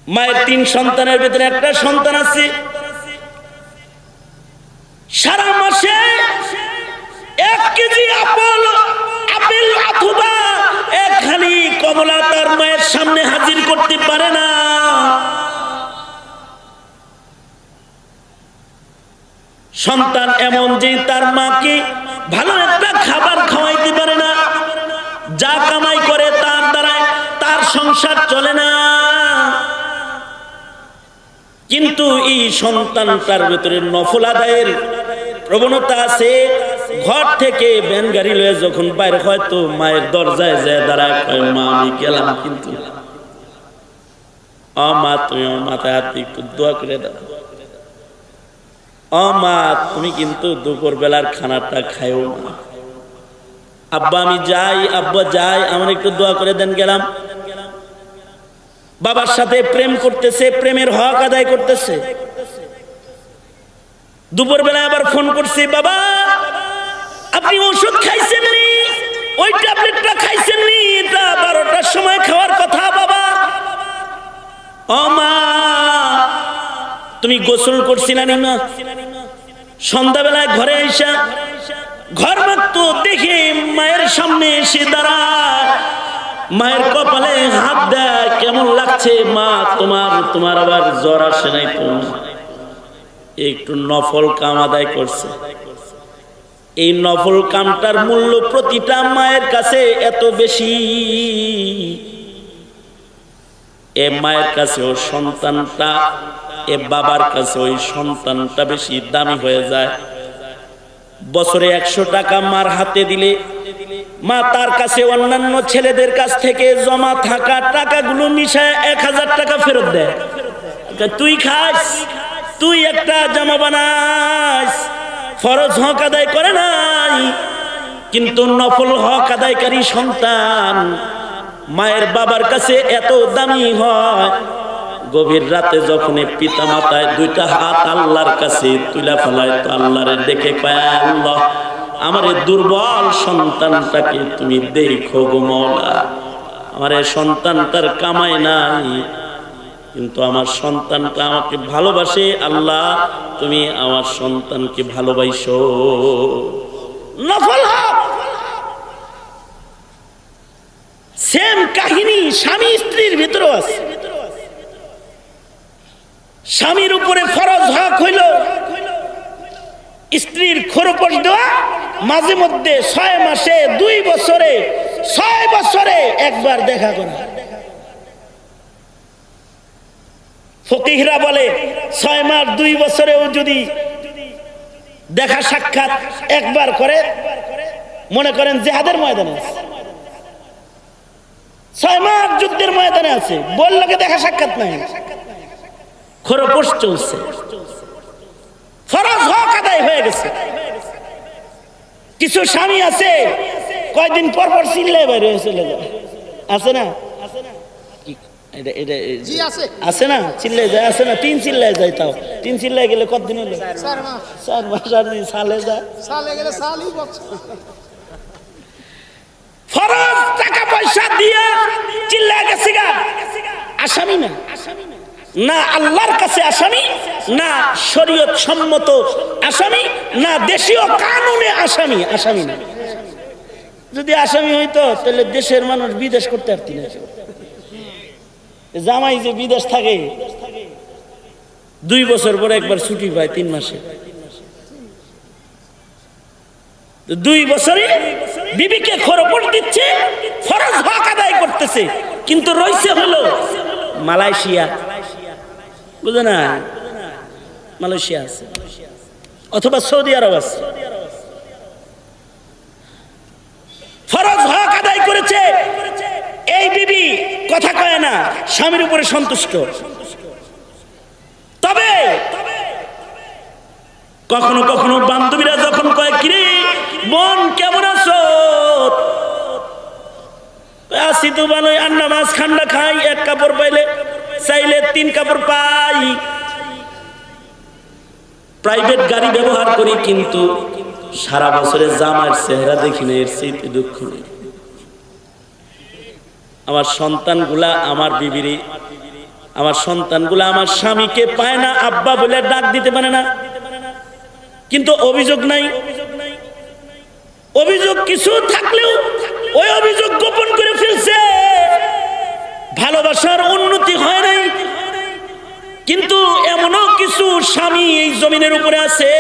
মায়ের 3 সন্তানের ভিতরে একটা সন্তান আছে, সারা মাসে 1 কেজি আপেল অথবা একখানি কমলা তার মায়ের সামনে হাজির করতে পারে না। সন্তান এমন যে তার মাকে ভালো একটা খাবার খাওয়াইতে পারে না, যা কামাই করে তার দ্বারাই তার সংসার চলে না। কিন্তু এই সন্তানটার ভিতরে নফল আদায়ের প্রবণতা আছে। ঘর থেকে ভ্যান গাড়ি লয়ে যখন বাইরে হয় তো মায়ের দরজায় যায় দাঁড়ায়, কয় মা আমি গেলাম, কিন্তু মা তুমি আমার মাথায় হাত দিয়ে একটু দোয়া করে দাও, মা তুমি কিন্তু দুপুর বেলার খানাটা খাইও না, আব্বা আমি যাই, আব্বা যাই, আমার একটু দোয়া করে দেন, গেলাম। বাবার সাথে প্রেম করতেছে, প্রেমের হক আদায় করতেছে। দুপুর বেলা আবার ফোন করছে, বাবা আপনি ওষুধ খাইছেন নি, ওই ট্যাবলেটটা খাইছেন নি, এটা 12টার সময় খাওয়ার কথা বাবা। ও মা তুমি গোসল করছিলা না? সন্ধ্যাবেলায় ঘরে আইসা ঘর মাত্র দেখে মায়ের সামনে এসে দাঁড়ায়, মায়ের কপালে হাত দেয়, কেমন লাগছে মা তোমার আবার জ্বর আসে নাই তো? একটু নফল কাম আদায় করছে। এই নফল কামটার মূল্য প্রতিটা মায়ের কাছে এত বেশি, এ মায়ের কাছে ও সন্তানটা, এ বাবার কাছে ওই সন্তানটা বেশি দামি হয়ে যায়। বছরে 100 টাকা মার হাতে দিলে মা তার কাছে অন্যান্য ছেলেদের কাছ থেকে জমা থাকা টাকাগুলো মিশায় 1000 টাকা ফেরত দেয়। তুই খাস, তুই একটা জামা বানাস, ফরজ হক আদায় করে নাই, কিন্তু নফল হক আদায়কারী সন্তান মায়ের বাবার কাছে এত দামি হয়। গভীর রাতে যখন পিতা মাতায় 2টা হাত আল্লাহর কাছে তুলে ফেলায়, তো আল্লাহরে দেখে পায়, আল্লাহ আমার এই দুর্বল সন্তানটাকে তুমি দেখো গো মওলা, আমার এই সন্তানটার কামাই নাই, কিন্তু আমার সন্তানটা আমাকে ভালোবাসে, আল্লাহ তুমি আমার সন্তানকে ভালোবাসো। নফল হক। সেম কাহিনী স্বামী স্ত্রীর ভিতরে আছে। স্বামীর উপরে ফরজ হক হইল স্ত্রীর খোরপোশ দেওয়া, মাঝে মধ্যে 6 মাসে 2 বছরে 6 বছরে একবার দেখা করা। ফকিহরা বলে 6 মাস 2 বছরেও যদি দেখা সাক্ষাৎ একবার করে, মনে করেন জিহাদের ময়দানে আছে, 6 মাস যুদ্ধের ময়দানে আছে, বললোকে দেখা সাক্ষাৎ নাই, খোরপোশ চলছে, ফরজ হক আদায় হয়ে গেছে। কিছু স্বামী আছে কয়দিন পর পর চিল্লায় বাইরে চলে যায়, আছে না? আছে না? চিল্লাই যায়, আছে না? 3 চিল্লায় যায়, তাও 3 চিল্লায় গেলে কতদিন হলো? 4 মাস। 4 মাস আর সালে যায়, সালে গেলে সালই বছর। ফরজ টাকা পয়সা দিয়ে চিল্লায় গেছে গা, আসামি না, না আল্লাহর কাছে আসামি, না শরীয়ত সম্মত আসামি, না দেশীয় কানুনে আসামি। আসামি না। যদি আসামি হইতো তাহলে দেশের মানুষ বিদেশ করতে পারতি না। জামাই যে বিদেশ থাকে 2 বছর পরে একবার ছুটি পায় 3 মাসে, 2 বছরে বিবিকে খোরপোশ দিচ্ছে, ফরজ হক আদায় করতেছে, কিন্তু রইছে হলো মালয়েশিয়া, বুঝে না? মালয়েশিয়া আছে অথবা সৌদি আরব আছে, ফরজ হক আদায় করেছে। এই বিবি কথা কয় না, স্বামীর উপরে সন্তুষ্ট। তবে কখনো কখনো বান্ধবীরা যখন কয়, কিরে বোন কেমন আছো, আছি তো ভালোই, আন্না মাছ খান্ডা খাই, 1 কাপড় পাইলে চাইলে 3 কাপড় পাই, প্রাইভেট গাড়ি ব্যবহার করি, কিন্তু সারা বছরে জামার চেহারা দেখি না, এর চেয়ে দুঃখ নেই। আমার সন্তানগুলা আমার বিবির আমার সন্তানগুলো আমার স্বামীকে পায় না, আব্বা বলে ডাক দিতে পারে না, কিন্তু অভিযোগ নাই। অভিযোগ কিছু থাকলেও ওই অভিযোগ গোপন করে ফেলছে। ভালোবাসার উন্নতি হয় নাই, কিন্তু এমনও কিছু স্বামী এই জমিনের উপরে আছে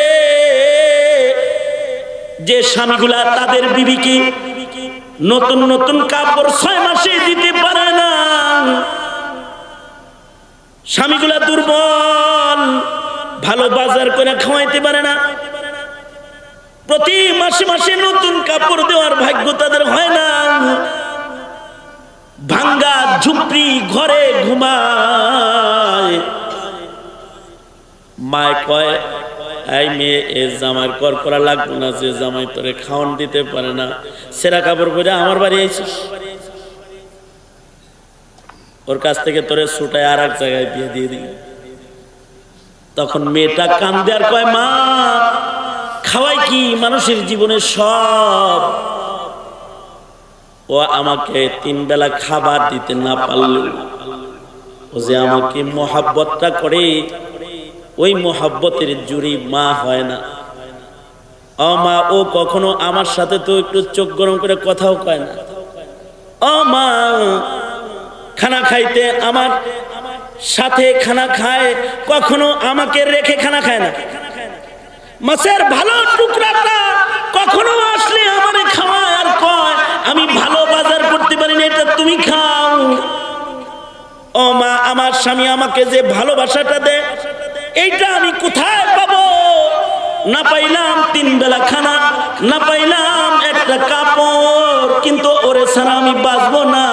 যে স্বামীগুলা তাদের বিবিকে নতুন নতুন কাপড় 6 মাসে দিতে পারে না। স্বামীগুলা দুর্বল, ভালো বাজার করে খাওয়াইতে পারে না, প্রতি মাসে মাসে নতুন কাপড় দেওয়ার ভাগ্য তাদের হয় না। ভাঙ্গা ঝুপড়ি ঘরে ঘুমায়। মায় কয়, এই মেয়ে এ জামার কর করা লাগবে না, যে জামাই তোরে খাওয়ান দিতে পারে না, সেরা কাপড় পরে আমার বাড়ি আইছিস, ওর কাছ থেকে তোরে ছুটায় আর এক জায়গায় বিয়ে দিয়ে দিই। তখন মেয়েটা কান্দে আর কয়, মা খাওয়াই কি মানুষের জীবনে সব, ও আমাকে 3 বেলা খাবার দিতে না পারল, ও যে আমাকে মোহাব্বতটা করে, ওই মোহাব্বতের জুড়ি মা হয় না। ও মা, ও কখনো আমার সাথে তো একটু চোখ গরম করে কথাও কয় না। ও মা, খানা খাইতে আমার সাথে খানা খায়, কখনো আমাকে রেখে খানা খায় না। মাছের ভালো টুকরাটা কখনো আসলে আমারে খাওয়ায় আর কয়, আমি ভালো বাজার করতে পারি না, এটা তুমি খাও। ও মা, আমার স্বামী আমাকে যে ভালোবাসাটা দেয়, এইটা আমি কোথায় পাবো? না পাইলাম 3 বেলা খানা, না পাইলাম একটা কাপড়, কিন্তু ওরে ছাড়া আমি বাঁচবো না।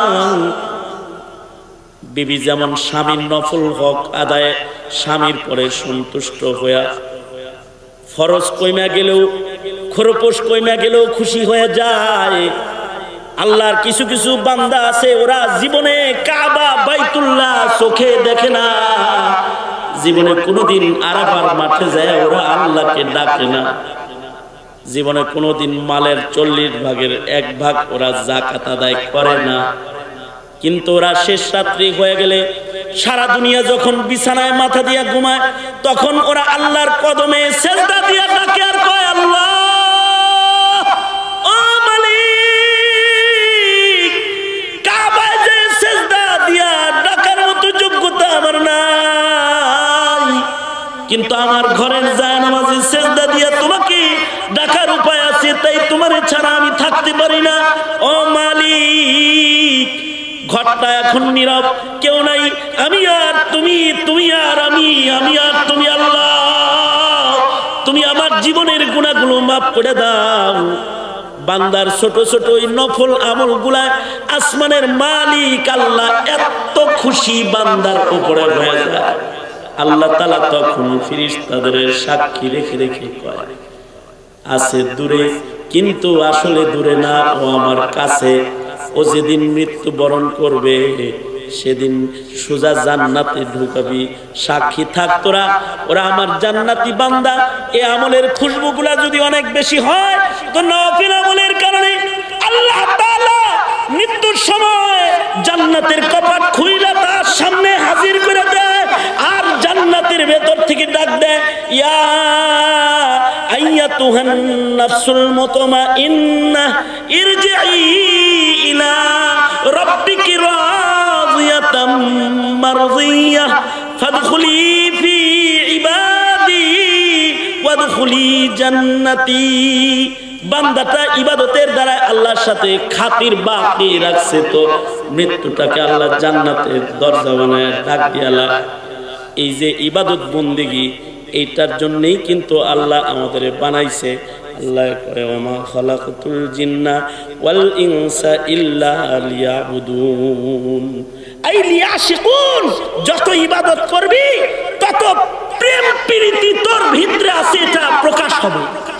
বিবি যেমন স্বামীর নফল হক আদায়, স্বামীর পরে সন্তুষ্ট হইয়া, ফরজ কইমা গেলেও, খরপোশ কইমা গেলেও খুশি হয়ে যায়। আল্লাহর কিছু কিছু বান্দা আছে, ওরা জীবনে কাবা বাইতুল্লাহ চোখে দেখে না, জীবনে কোনোদিন আরাফার মাঠে যায় ওরা আল্লাহকে ডাকে না, জীবনে কোনোদিন মালের 40 ভাগের 1 ভাগ ওরা যাকাত আদায় করে না। কিন্তু ওরা শেষ রাত্রি হয়ে গেলে, সারা দুনিয়া যখন বিছানায় মাথা দিয়া ঘুমায়, তখন ওরা আল্লাহর কদমে সেজদা দিয়া ডাকে আর কয়, আল্লাহ ও মালিক, কাবায় যে সেজদা দিয়া ডাকার মতো যোগ্যতা আমার নাই, কিন্তু আমার ঘরের জায়নামাজে সেজদা দিয়া তোমাকে ডাকার উপায় আছে, তাই তোমার ছাড়া আমি থাকতে পারি না। ও মালিক, ঘরটা এখন নীরব, কেউ নাই, আমি আর তুমি, তুমি আর আমি, আমি আর তুমি। আল্লাহ, তুমি আমার জীবনের গুনাহগুলো মাফ করে দাও। বান্দার ছোট ছোট ওই নফল আমলগুলা আসমানের মালিক আল্লাহ এত খুশি বান্দার উপরে হয়ে যায়, আল্লাহ তাআলা তখন ফেরেশতাদের সাক্ষী রেখে রেখে কয়, আছে দূরে, কিন্তু আসলে দূরে না, ও আমার কাছে। ও যেদিন মৃত্যুবরণ করবে, সেদিন সোজা জান্নাতে ঢুকাবি, সাক্ষী থাক তোরা, ওরা আমার জান্নাতি বান্দা। এ আমলের খুশবুগুলা যদি অনেক বেশি হয়, তো নফল আমলের কারণে আল্লাহ তাআলা মৃত্যুর সময় জান্নাতের কপাট খুইলা তার সামনে হাজির করে দেয়, আর জান্নাতের ভেতর থেকে ডাক দেয়, ইয়া আইয়াতুহান নাফসুল মুতমাইন্নাহ ইরজিই ইলা রাব্বিকি রাদিয়াতাম মারদিয়াহ ফাদখুলি ফি ইবাদি ওয়াদখুলি জান্নাতি। বান্দাটা ইবাদতের দ্বারা আল্লাহর সাথে খাতির বাকি রাখছে, তো মৃত্যুটাকে আল্লাহ জান্নাতের দরজা বানায় ডাক দিয়ালা। এই যে ইবাদত বন্দেগী, এইটার জন্যই কিন্তু আল্লাহ আমাদের বানাইছে। আল্লাহ কয়, ওমা খালাকতুল জিন্না ওয়াল ইনসা ইল্লা লিয়াবুদুন, আই লিয়াশিকুন। যত ইবাদত করবি, তত প্রেম প্রীতি তোর ভিতরে আছে, এটা প্রকাশ হবে।